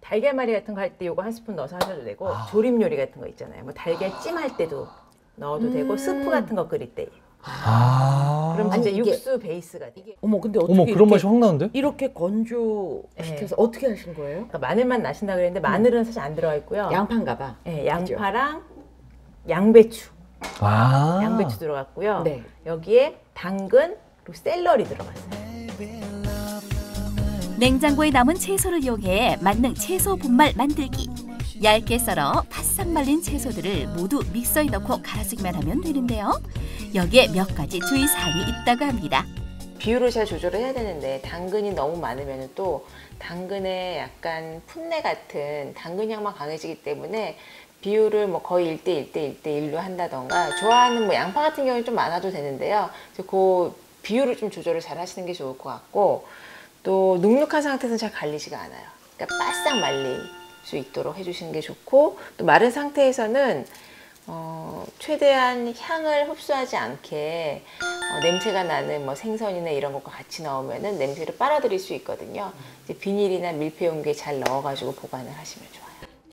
달걀말이 같은 거 할 때 요거 한 스푼 넣어서 하셔도 되고 조림 요리 같은 거 있잖아요. 뭐 달걀 찜할 때도 넣어도 되고 스프 같은 거 끓일 때. 그럼 진짜 아니, 이게- 육수 베이스가 돼. 어머 근데 어떻게 어머 그런 이렇게, 맛이 확 나는데? 이렇게 건조시켜서 어떻게 하신 거예요? 그러니까 마늘만 나신다 그랬는데 마늘은 사실 안 들어가 있고요. 양파인가 봐. 네, 양파랑 양배추. 아. 양배추 들어갔고요. 네. 여기에 당근 그리고 샐러리 들어갔어요. 냉장고에 남은 채소를 이용해 만능 채소 분말 만들기. 얇게 썰어 바싹 말린 채소들을 모두 믹서에 넣고 갈아주기만 하면 되는데요. 여기에 몇 가지 주의사항이 있다고 합니다. 비율을 잘 조절을 해야 되는데 당근이 너무 많으면 또 당근의 약간 풋내 같은 당근 향만 강해지기 때문에 비율을 뭐 거의 1대1, 1대1로 한다던가 좋아하는 뭐 양파 같은 경우는 좀 많아도 되는데요. 그 비율을 좀 조절을 잘 하시는 게 좋을 것 같고 또 눅눅한 상태에서는 잘 갈리지가 않아요. 그러니까 바싹 말릴 수 있도록 해주시는 게 좋고 또 마른 상태에서는 최대한 향을 흡수하지 않게 냄새가 나는 뭐 생선이나 이런 것과 같이 넣으면은 냄새를 빨아들일 수 있거든요. 이제 비닐이나 밀폐 용기에 잘 넣어가지고 보관을 하시면 좋아요.